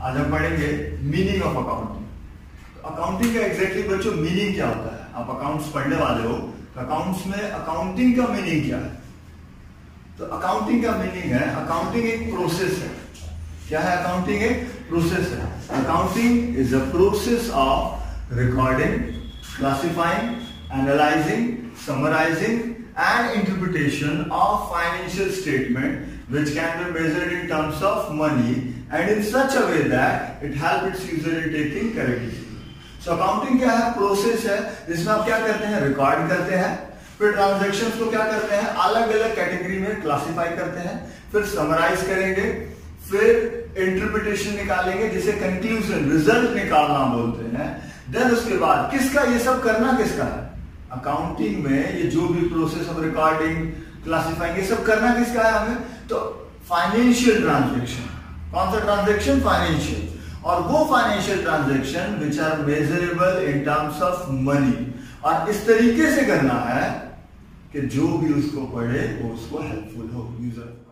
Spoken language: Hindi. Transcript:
आज हम पढ़ेंगे मीनिंग ऑफ अकाउंटिंग। अकाउंटिंग का एग्जैक्टली बच्चों मीनिंग क्या होता है? आप अकाउंट्स पढ़ने वाले हो तो अकाउंट्स में अकाउंटिंग का मीनिंग क्या है? तो अकाउंटिंग का मीनिंग है, अकाउंटिंग एक प्रोसेस है। क्या है? अकाउंटिंग एक प्रोसेस है। Accounting is a process of recording, classifying, analysing, summarising and interpretation of financial statement which can be measured in terms of money and in such a way that it helps its user in taking correct decision. So accounting क्या है? प्रोसेस है जिसमें आप क्या करते हैं? रिकॉर्ड करते हैं, फिर ट्रांजैक्शंस को क्या करते हैं? अलग अलग कैटेगरी में क्लासिफाई करते हैं, फिर समराइज करेंगे, फिर इंटरप्रिटेशन निकालेंगे जिसे कंक्लूजन, रिजल्ट निकालना बोलते हैं। देन उसके बाद किसका ये सब करना किसका है? अकाउंटिंग में ये जो भी प्रोसेस ऑफ रिकॉर्डिंग, क्लासिफाइंग, ये सब करना किसका है हमें? तो फाइनेंशियल ट्रांजैक्शन। कौन सा ट्रांजैक्शन? फाइनेंशियल। और वो financial transaction which are measurable in terms of money, और इस तरीके से करना है कि जो भी उसको पढ़े वो उसको हेल्पफुल हो यूजर।